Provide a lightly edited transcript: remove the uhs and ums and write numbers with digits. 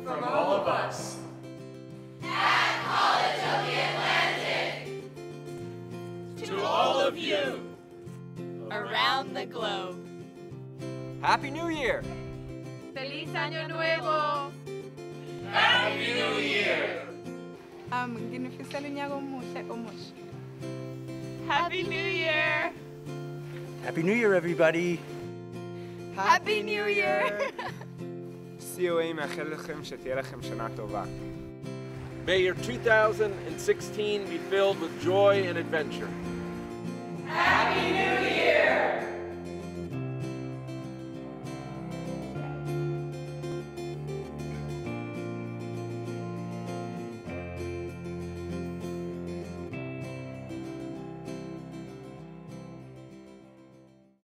from all of us at College of the Atlantic, to all of you around the globe. Happy New Year! Feliz Año Nuevo! Happy New Year! Nginifisela unyaka omuhle omusha. Happy New Year! Happy New Year, everybody! Happy New Year! COA מאחל לכם שתהיה לכם שנה טובה. May your 2016 be filled with joy and adventure. Happy New